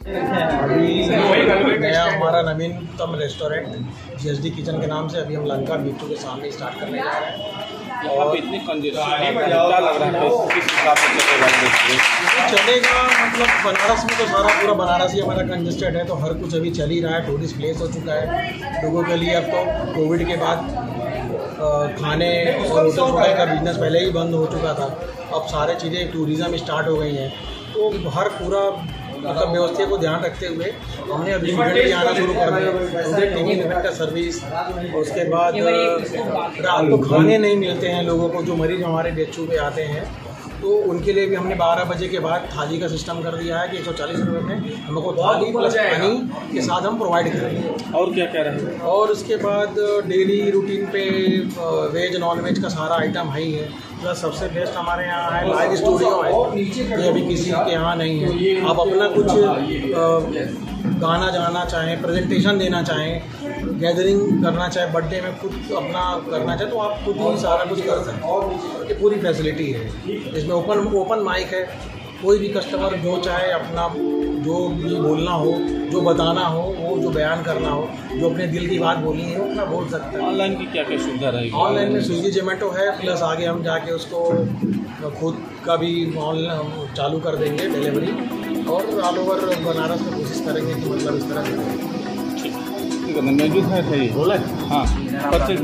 अभी नया हमारा नवीनतम रेस्टोरेंट GSD किचन के नाम से अभी हम लंका B2 के सामने स्टार्ट करने जा रहे हैं। और इतनी कंजेस्टेड क्या लग रहा है किस हिसाब से चलेगा? मतलब बनारस में तो सारा पूरा बनारस ही हमारा कंजेस्टेड है, तो हर कुछ अभी चल ही रहा है। टूरिस्ट प्लेस हो चुका है लोगों के लिए। अब तो कोविड के बाद खाने और होटल का बिजनेस पहले ही बंद हो चुका था, अब सारे चीज़ें टूरिज़्म स्टार्ट हो गई हैं। तो हर पूरा मतलब व्यवस्था को ध्यान रखते हुए हमने अभी इवेंट भी आना शुरू कर दिया। टिफिन इवेंट का सर्विस, और उसके बाद रात को खाने नहीं मिलते हैं लोगों को, जो मरीज हमारे डेचू पे आते हैं, तो उनके लिए भी हमने 12 बजे के बाद थाली का सिस्टम कर दिया है कि 140 रुपये में हमको थाली प्लस पानी के साथ हम प्रोवाइड करेंगे। और क्या क्या रहेगा? और उसके बाद डेली रूटीन पे वेज नॉन वेज का सारा आइटम है ही है। प्लस सबसे बेस्ट हमारे यहाँ है लाइव स्टूडियो है, ये अभी किसी के यहाँ नहीं है। आप अपना कुछ गाना गाना चाहें, प्रेजेंटेशन देना चाहें, गैदरिंग करना चाहें, बर्थडे में खुद अपना करना चाहें, तो आप खुद ही सारा कुछ कर सकते हैं। ये पूरी फैसिलिटी है। इसमें ओपन माइक है, कोई भी कस्टमर जो चाहे अपना जो भी बोलना हो, जो बताना हो, वो जो बयान करना हो, जो अपने दिल की बात बोलनी है वो अपना बोल सकते हैं। ऑनलाइन की क्या क्या सुविधा रहेगी? ऑनलाइन में स्विगी जोमेटो है, प्लस आगे हम जाके उसको खुद का भी ऑनलाइन चालू कर देंगे डिलीवरी, और ऑल ओवर बनारस में कोशिश करेंगे कि मतलब इस तरह से। ठीक है, मौजूद है ये बोला है। हाँ, अक्सर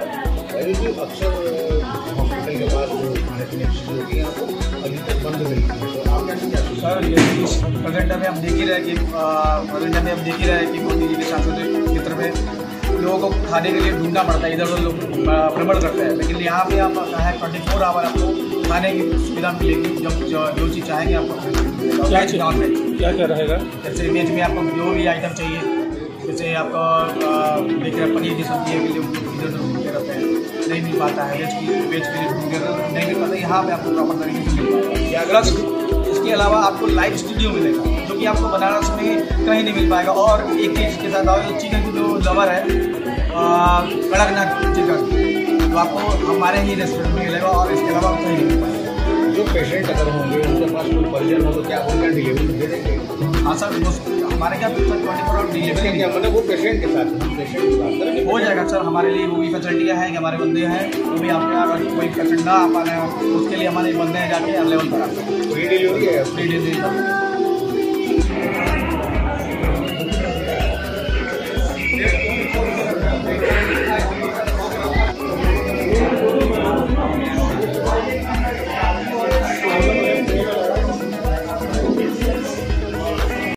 हॉस्पिटल के पास जो खाने पीने की चीज़ें होती हैं अभी तक बंद मिलती है, तो आप क्या सर ये प्रेजेंट में हम देख ही रहे कि मोदी जी के शासन के क्षेत्र में लोगों को खाने के लिए ढूंढना पड़ता है, इधर उधर लोग भ्रमण करते हैं, लेकिन यहाँ पे आप है 24 आवर आपको खाने की सुविधा मिलेगी। जब जो चीज़ चाहेंगे आपको क्या क्या रहेगा? जैसे वेज में आपको जो भी आइटम चाहिए, जैसे आपको देख रहे पनीर की सब्जी के लिए इधर ढूंढते रहते हैं, नहीं मिल पाता है। वेज के लिए ढूंढते नहीं मिल पाता, यहाँ पे आपको प्रॉपर तरीके से मिल पाता है। प्लस इसके अलावा आपको लाइव स्टूडियो मिलेगा, जो कि आपको बनारस में कहीं नहीं मिल पाएगा। और एक चीज़ के साथ और चिकन की जो लवर है कड़कनाथ चिकन, तो आपको हमारे ही रेस्टोरेंट में मिलेगा, और इसके अलावा कहीं नहीं मिल पाएगा। जो पेशेंट अगर होंगे उनके पास कोई परिजन हो तो क्या उनका डिलीवरी दे देंगे? हाँ सर, हमारे क्या 24 आवर डिलीवरी क्या मतलब वो पेशेंट के साथ पेशेंट की बात करें हो जाएगा सर। हमारे लिए वो भी फैसिलिटियाँ हैं कि हमारे बंदे हैं, वो भी आपके अगर कोई पेशेंट ना आ पा रहे हो उसके लिए हमारे बंदे हैं जाके अवेलेबल करा सकते हैं। फ्री डिलीवरी है? Free delivery